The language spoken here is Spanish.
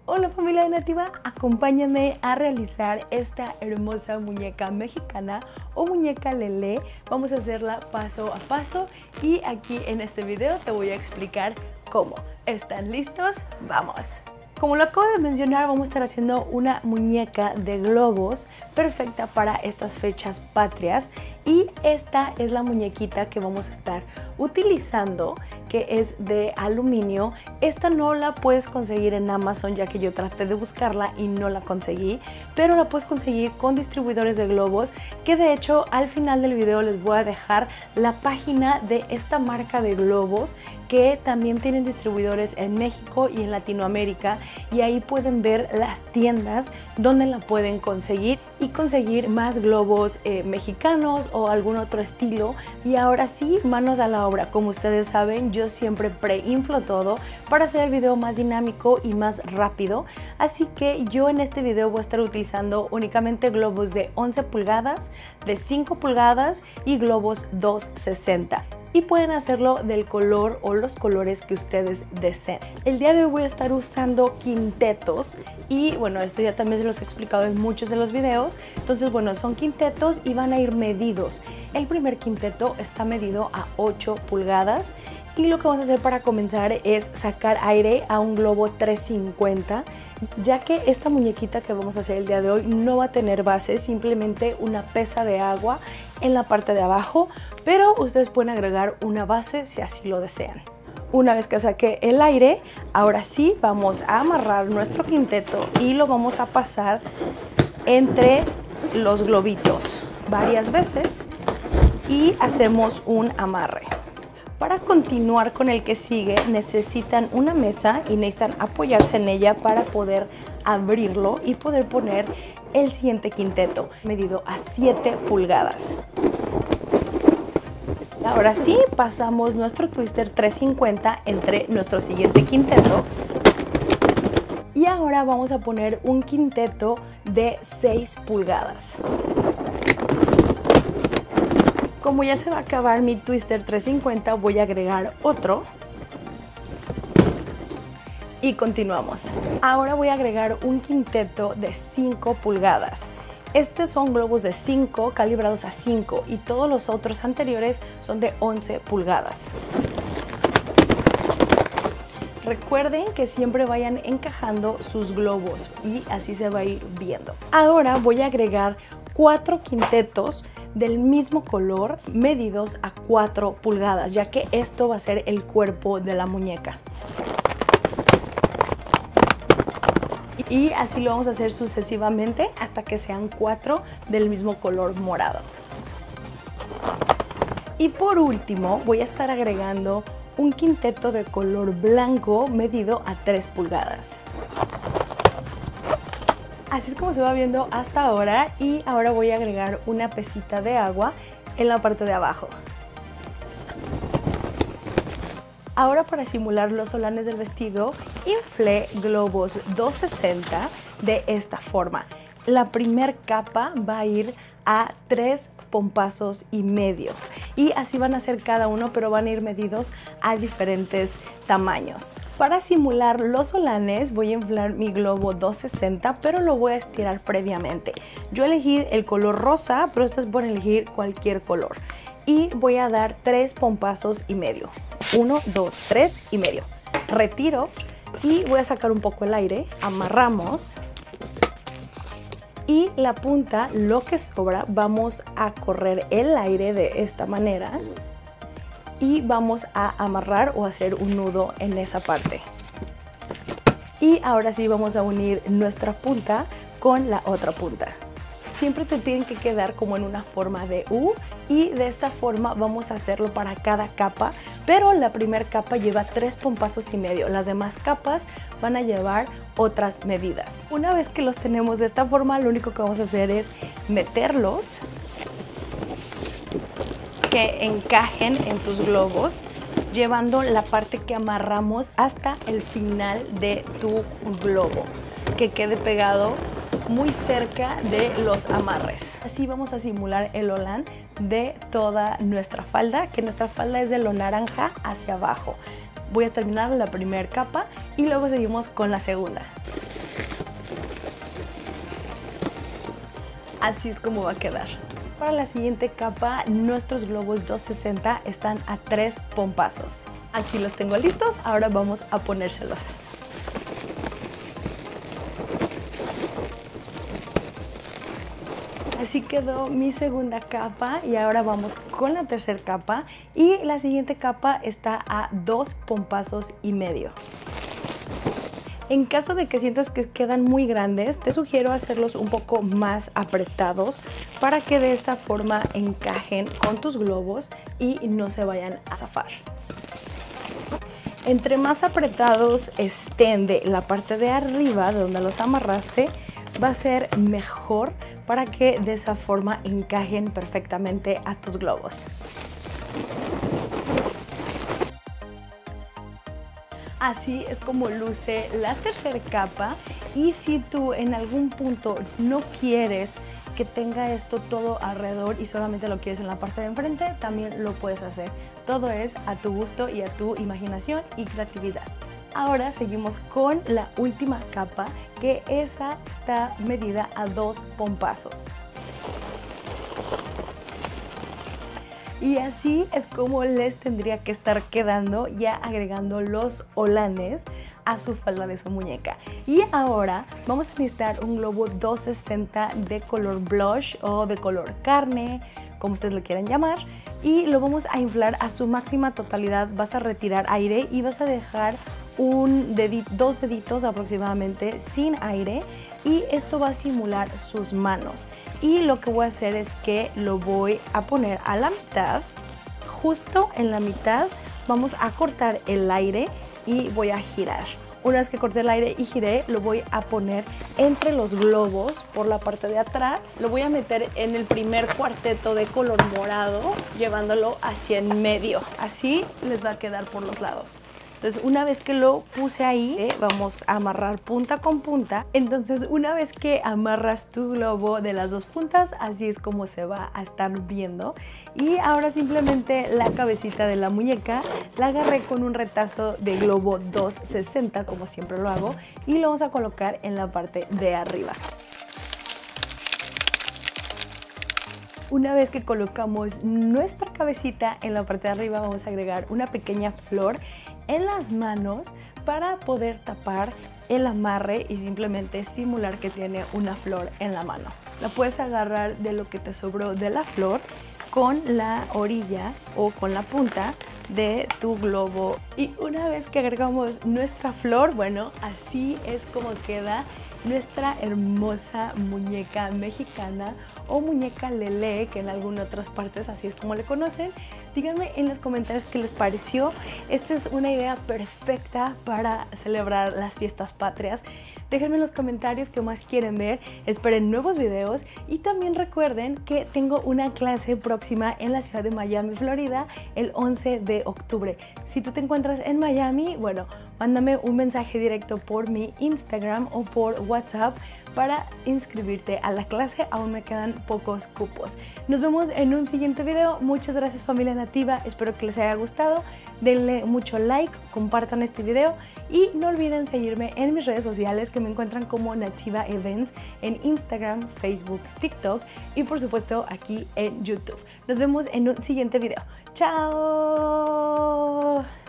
Hola familia de Nativa, acompáñame a realizar esta hermosa muñeca mexicana o muñeca Lele. Vamos a hacerla paso a paso y aquí en este video te voy a explicar cómo. ¿Están listos? ¡Vamos! Como lo acabo de mencionar, vamos a estar haciendo una muñeca de globos perfecta para estas fechas patrias y esta es la muñequita que vamos a estar utilizando, que es de aluminio. Esta no la puedes conseguir en Amazon, ya que yo traté de buscarla y no la conseguí, pero la puedes conseguir con distribuidores de globos, que de hecho al final del video les voy a dejar la página de esta marca de globos, que también tienen distribuidores en México y en Latinoamérica, y ahí pueden ver las tiendas donde la pueden conseguir y conseguir más globos mexicanos o algún otro estilo. Y ahora sí, manos a la obra. Como ustedes saben, yo siempre preinflo todo para hacer el video más dinámico y más rápido, así que yo en este video voy a estar utilizando únicamente globos de 11 pulgadas, de 5 pulgadas y globos 260. Y pueden hacerlo del color o los colores que ustedes deseen. El día de hoy voy a estar usando quintetos y bueno, esto ya también se los he explicado en muchos de los videos. Entonces bueno, son quintetos y van a ir medidos. El primer quinteto está medido a 8 pulgadas y lo que vamos a hacer para comenzar es sacar aire a un globo 350, ya que esta muñequita que vamos a hacer el día de hoy no va a tener base, simplemente una pesa de agua en la parte de abajo, pero ustedes pueden agregar una base si así lo desean. Una vez que saque el aire, ahora sí vamos a amarrar nuestro quinteto y lo vamos a pasar entre los globitos varias veces y hacemos un amarre. Para continuar con el que sigue necesitan una mesa y necesitan apoyarse en ella para poder abrirlo y poder poner el siguiente quinteto, medido a 7 pulgadas. Ahora sí, pasamos nuestro twister 350 entre nuestro siguiente quinteto. Y ahora vamos a poner un quinteto de 6 pulgadas. Como ya se va a acabar mi twister 350, voy a agregar otro. Y continuamos. Ahora voy a agregar un quinteto de 5 pulgadas. Estos son globos de 5 calibrados a 5 y todos los otros anteriores son de 11 pulgadas. Recuerden que siempre vayan encajando sus globos y así se va a ir viendo. Ahora voy a agregar 4 quintetos del mismo color medidos a 4 pulgadas, ya que esto va a ser el cuerpo de la muñeca. Y así lo vamos a hacer sucesivamente hasta que sean 4 del mismo color morado. Y por último voy a estar agregando un quinteto de color blanco medido a 3 pulgadas. Así es como se va viendo hasta ahora y ahora voy a agregar una pesita de agua en la parte de abajo. Ahora, para simular los solanes del vestido, inflé globos 260 de esta forma. La primer capa va a ir a 3 pompazos y medio y así van a ser cada uno, pero van a ir medidos a diferentes tamaños. Para simular los solanes voy a inflar mi globo 260, pero lo voy a estirar previamente. Yo elegí el color rosa, pero ustedes pueden elegir cualquier color. Y voy a dar 3 pompazos y medio. 1, 2, 3 y medio. Retiro y voy a sacar un poco el aire. Amarramos. Y la punta, lo que sobra, vamos a correr el aire de esta manera. Y vamos a amarrar o hacer un nudo en esa parte. Y ahora sí vamos a unir nuestra punta con la otra punta. Siempre te tienen que quedar como en una forma de U y de esta forma vamos a hacerlo para cada capa, pero la primera capa lleva 3 pompazos y medio, las demás capas van a llevar otras medidas. Una vez que los tenemos de esta forma, lo único que vamos a hacer es meterlos, que encajen en tus globos, llevando la parte que amarramos hasta el final de tu globo, que quede pegado muy cerca de los amarres. Así vamos a simular el holán de toda nuestra falda, que nuestra falda es de lo naranja hacia abajo. Voy a terminar la primera capa y luego seguimos con la segunda. así es como va a quedar. Para la siguiente capa, nuestros globos 260 están a 3 pompazos. Aquí los tengo listos, ahora vamos a ponérselos. Así quedó mi segunda capa y ahora vamos con la tercera capa y la siguiente capa está a 2 pompazos y medio. En caso de que sientas que quedan muy grandes, te sugiero hacerlos un poco más apretados para que de esta forma encajen con tus globos y no se vayan a zafar. Entre más apretados estén de la parte de arriba, de donde los amarraste, va a ser mejor para que de esa forma encajen perfectamente a tus globos. Así es como luce la tercera capa, y si tú en algún punto no quieres que tenga esto todo alrededor y solamente lo quieres en la parte de enfrente, también lo puedes hacer. Todo es a tu gusto y a tu imaginación y creatividad. Ahora seguimos con la última capa, que esa está medida a 2 pompazos. Y así es como les tendría que estar quedando, ya agregando los holanes a su falda de su muñeca. Y ahora vamos a necesitar un globo 260 de color blush o de color carne, como ustedes lo quieran llamar, y lo vamos a inflar a su máxima totalidad. Vas a retirar aire y vas a dejar dos deditos aproximadamente sin aire, y esto va a simular sus manos. Y lo que voy a hacer es que lo voy a poner a la mitad, justo en la mitad vamos a cortar el aire y voy a girar. Una vez que corté el aire y giré, lo voy a poner entre los globos por la parte de atrás. Lo voy a meter en el primer cuarteto de color morado, llevándolo hacia en medio. Así les va a quedar por los lados. Entonces, una vez que lo puse ahí, vamos a amarrar punta con punta. Entonces, una vez que amarras tu globo de las dos puntas, así es como se va a estar viendo. Y ahora simplemente la cabecita de la muñeca la agarré con un retazo de globo 260, como siempre lo hago, y lo vamos a colocar en la parte de arriba. Una vez que colocamos nuestra cabecita en la parte de arriba, vamos a agregar una pequeña flor en las manos para poder tapar el amarre y simplemente simular que tiene una flor en la mano. La puedes agarrar de lo que te sobró de la flor con la orilla o con la punta de tu globo. Y una vez que agregamos nuestra flor, bueno, así es como queda nuestra hermosa muñeca mexicana o muñeca Lele, que en algunas otras partes así es como le conocen. Díganme en los comentarios qué les pareció. Esta es una idea perfecta para celebrar las fiestas patrias. Déjenme en los comentarios qué más quieren ver, esperen nuevos videos y también recuerden que tengo una clase próxima en la ciudad de Miami, Florida, el 11 de octubre. Si tú te encuentras en Miami, bueno, mándame un mensaje directo por mi Instagram o por WhatsApp para inscribirte a la clase. Aún me quedan pocos cupos. Nos vemos en un siguiente video. Muchas gracias, familia nativa, espero que les haya gustado. Denle mucho like, compartan este video y no olviden seguirme en mis redes sociales, que me encuentran como Nativa Events en Instagram, Facebook, TikTok y por supuesto aquí en YouTube. Nos vemos en un siguiente video. ¡Chao!